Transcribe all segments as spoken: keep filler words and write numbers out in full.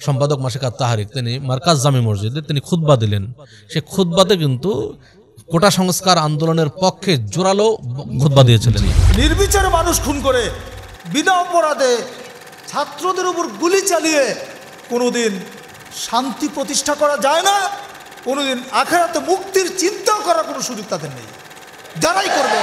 সম্পাদক মাসিক আত-তাহরিক, তিনি মার্কাজ জামি মসজিদে তিনি খুতবা দিলেন। সেই খুতবাতে কিন্তু কোটা সংস্কার আন্দোলনের পক্ষে জোরালো খুতবা দিয়েছিলেন। নির্বিচারে মানুষ খুন করে বিনা অপরাধে ছাত্রদের উপর গুলি চালিয়ে কোনোদিন শান্তি প্রতিষ্ঠা করা যায় না, কোনোদিন আখিরাতে মুক্তির চিন্তা করার কোনো সুযোগ তাদের নেই। যারাই করবে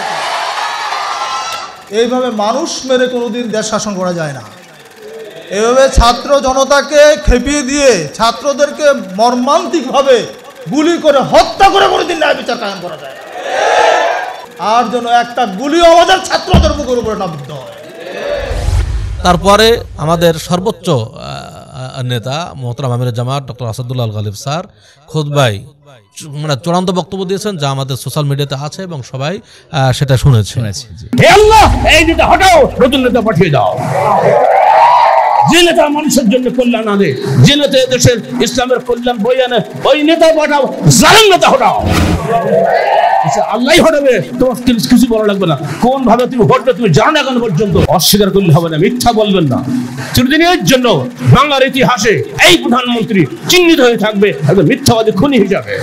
এইভাবে মানুষ মেরে কোনোদিন দেশ শাসন করা যায় না। এভাবে ছাত্র জনতাকে খেপিয়ে দিয়ে ছাত্রদেরকে মর্মান্তিকভাবে গুলি করে হত্যা করে কোনোদিন ন্যায় বিচার কায়েম করা যায় না। আর যেন একটা গুলিও আমাদের ছাত্রদের মুখের উপরে না বিদ্ধ হয়। তারপরে আমাদের সর্বোচ্চ নেতা মোহতারাম আমিরে জামাত ডক্টর আসাদুল্লাহ আল গালিব স্যার খুতবায় মানে চূড়ান্ত বক্তব্য দিয়েছেন, যা আমাদের সোশ্যাল মিডিয়াতে আছে এবং সবাই সেটা শুনেছে। হে আল্লাহ, এই নেতা হটাও, নতুন নেতা পাঠিয়ে দাও। যে নেতা মানুষের জন্য কল্যাণ আনে, যে নেতা দেশের ইসলামের কল্যাণ বই আনে, ওই নেতা পাঠাও, জালেম নেতা হটাও। আল্লাহ হটাবে, তোমার কিছু বলা লাগবে না। কোন ভাবে তুমি হটবে তুমি জানো এখন পর্যন্ত। অস্বীকার করলে হবে না, মিথ্যা বলবেন না। চিরদিনের জন্য বাংলার ইতিহাসে এই প্রধানমন্ত্রী চিহ্নিত হয়ে থাকবে একজন মিথ্যাবাদী খুনি হিসাবে।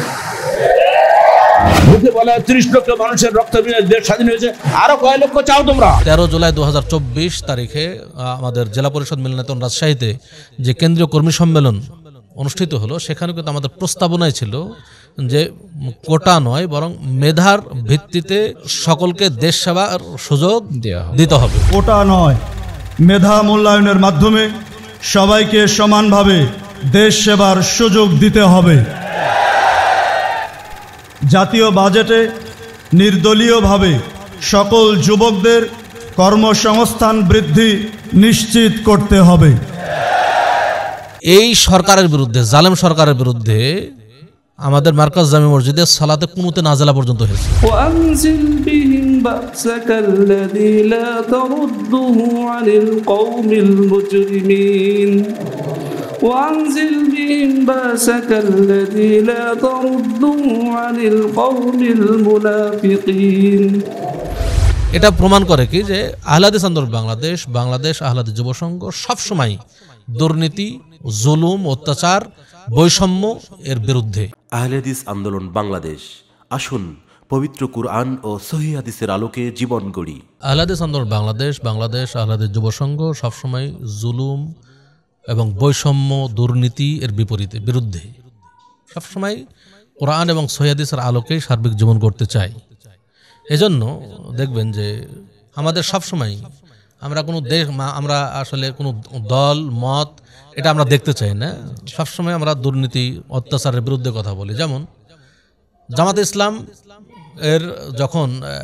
মুখে বলা ত্রিশ লক্ষ মানুষের রক্ত বিনিয়োগে দেশ স্বাধীন হয়েছে, আরো কয় লক্ষ চাও তোমরা? তেরো জুলাই দু হাজার চব্বিশ তারিখে আমাদের জেলা পরিষদ মিলনায়তন রাজশাহীতে যে কেন্দ্রীয় কর্মী সম্মেলন অনুষ্ঠিত হলো, সেখানে কিন্তু আমাদের প্রস্তাবনায় ছিল যে কোটা নয় বরং মেধার ভিত্তিতে সকলকে দেশ সেবার সুযোগ দিতে হবে। কোটা নয়, মেধা মূল্যায়নের মাধ্যমে সবাইকে সমানভাবে দেশ সেবার সুযোগ দিতে হবে। জাতীয় বাজেটে নির্দলীয়ভাবে সকল যুবকদের কর্মসংস্থান বৃদ্ধি নিশ্চিত করতে হবে। এই সরকারের বিরুদ্ধে, জালেম সরকারের বিরুদ্ধে আমাদের মার্কাজ জামি মসজিদে সালাতে কুনুতে নাজেলা পর্যন্ত হয়েছে। ওয়ানজিল বিহিম বাসাকাল্লাযী লা তারুদ্দুহু আনিল কওমিল মুজরিমিন وأنزل بهم بأسك الذي لا ترده عن القوم المنافقين। এটা প্রমাণ করে কি যে আহলে হাদিস আন্দোলন বাংলাদেশ, বাংলাদেশ আহলে হাদিস যুব সংঘ সবসময় দুর্নীতি, জুলুম, অত্যাচার, বৈষম্য এর বিরুদ্ধে। আহলে হাদিস আন্দোলন বাংলাদেশ, আসুন পবিত্র কুরআন ও সহিহ হাদিসের আলোকে জীবন গড়ি। আহলে হাদিস আন্দোলন বাংলাদেশ, বাংলাদেশ আহলে হাদিস যুব সংঘ সবসময় জুলুম এবং বৈষম্য, দুর্নীতি এর বিপরীতে, বিরুদ্ধে সবসময় কোরআন এবং সহিহ হাদিসের আলোকেই সার্বিক জীবন করতে চাই। এজন্য দেখবেন যে আমাদের সবসময় আমরা কোনো দেশ, আমরা আসলে কোনো দল মত এটা আমরা দেখতে চাই না। সবসময় আমরা দুর্নীতি, অত্যাচারের বিরুদ্ধে কথা বলি। যেমন জামাতে ইসলাম এর যখন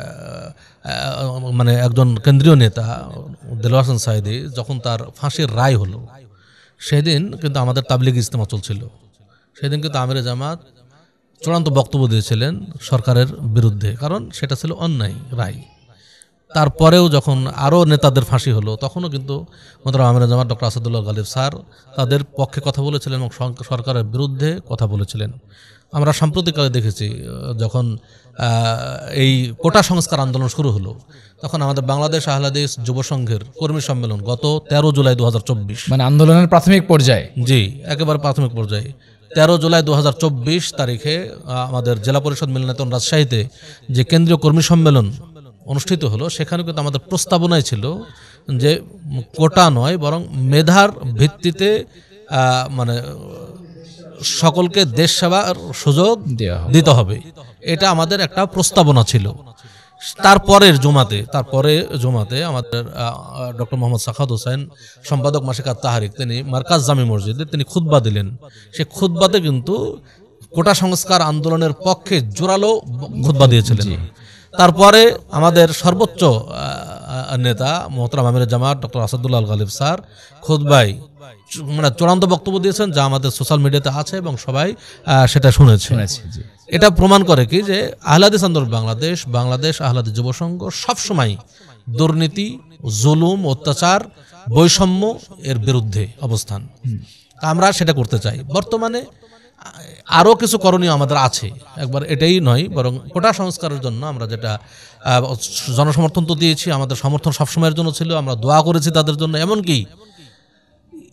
মানে একজন কেন্দ্রীয় নেতা দেলোয়ার হোসেন সাঈদী যখন তার ফাঁসির রায় হলো, সেদিন কিন্তু আমাদের তাবলিগ ইজতেমা চলছিল। সেদিন কিন্তু আমিরে জামাত চূড়ান্ত বক্তব্য দিয়েছিলেন সরকারের বিরুদ্ধে, কারণ সেটা ছিল অন্যায় রায়। তারপরেও যখন আরও নেতাদের ফাঁসি হলো, তখনও কিন্তু মোহতারাম আমিরে জামাত ডক্টর আসাদুল্লাহ গালিব স্যার তাদের পক্ষে কথা বলেছিলেন এবং সরকারের বিরুদ্ধে কথা বলেছিলেন। আমরা সাম্প্রতিককালে দেখেছি যখন এই কোটা সংস্কার আন্দোলন শুরু হলো, তখন আমাদের বাংলাদেশ আহলে হাদিস যুব সংঘের কর্মী সম্মেলন গত তেরো জুলাই দু হাজার চব্বিশ মানে আন্দোলনের প্রাথমিক পর্যায়ে, জি একেবারে প্রাথমিক পর্যায়ে তেরো জুলাই দু হাজার চব্বিশ তারিখে আমাদের জেলা পরিষদ মিলনায়তন রাজশাহীতে যে কেন্দ্রীয় কর্মী সম্মেলন অনুষ্ঠিত হলো, সেখানে কিন্তু আমাদের প্রস্তাবনায় ছিল যে কোটা নয় বরং মেধার ভিত্তিতে মানে সকলকে দেশ সেবার সুযোগ দিতে হবে। এটা আমাদের একটা প্রস্তাবনা ছিল। তারপরের জুমাতে তারপরে জুমাতে আমাদের ডক্টর মোহাম্মদ সাখাওয়াত হোসেন সম্পাদক মাসিক আত-তাহরিক, তিনি মার্কাজ জামি মসজিদে তিনি খুতবা দিলেন। সেই খুতবাতে কিন্তু কোটা সংস্কার আন্দোলনের পক্ষে জোরালো খুতবা দিয়েছিলেন। তারপরে আমাদের সর্বোচ্চ নেতা মোহতারাম আমিরে জামাত ডক্টর আসাদুল্লাহ আল গালিব স্যার খুতবায় মানে চূড়ান্ত বক্তব্য দিয়েছেন, যা আমাদের সোশ্যাল মিডিয়াতে আছে এবং সবাই সেটা শুনেছে। এটা প্রমাণ করে কি যে আহলে হাদিস আন্দোলন বাংলাদেশ, বাংলাদেশ আহলে হাদিস যুব সংঘ সবসময় দুর্নীতি, জুলুম, অত্যাচার, বৈষম্য এর বিরুদ্ধে অবস্থান। আমরা সেটা করতে চাই। বর্তমানে আরও কিছু করণীয় আমাদের আছে, একবার এটাই নয় বরং কোটা সংস্কারের জন্য আমরা যেটা জনসমর্থন তো দিয়েছি, আমাদের সমর্থন সবসময়ের জন্য ছিল, আমরা দোয়া করেছি তাদের জন্য। এমনকি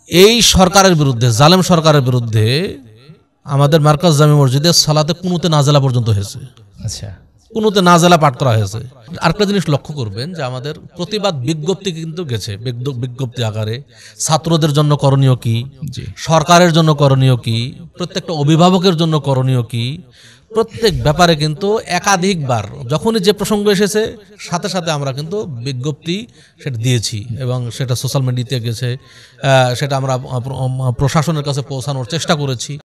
এই সরকারের বিরুদ্ধে, জালেম সরকারের বিরুদ্ধে আমাদের মার্কাজ জামি মসজিদে সালাতে কুনুতে নাজেলা পর্যন্ত হয়েছে। আচ্ছা, কুনুতে নাজেলা পাঠ করা হয়েছে। আরেকটা জিনিস লক্ষ্য করবেন যে আমাদের প্রতিবাদ বিজ্ঞপ্তি কিন্তু গেছে, বিজ্ঞ- বিজ্ঞপ্তি আকারে ছাত্রদের জন্য করণীয় কি, সরকারের জন্য করণীয় কি, প্রত্যেকটা অভিভাবকের জন্য করণীয় কি, প্রত্যেক ব্যাপারে কিন্তু একাধিকবার যখনই যে প্রসঙ্গ এসেছে সাথে সাথে আমরা কিন্তু বিজ্ঞপ্তি সেটা দিয়েছি এবং সেটা সোশ্যাল মিডিয়াতে গেছে, আহ, সেটা আমরা আহ, প্রশাসনের কাছে পৌঁছানোর চেষ্টা করেছি।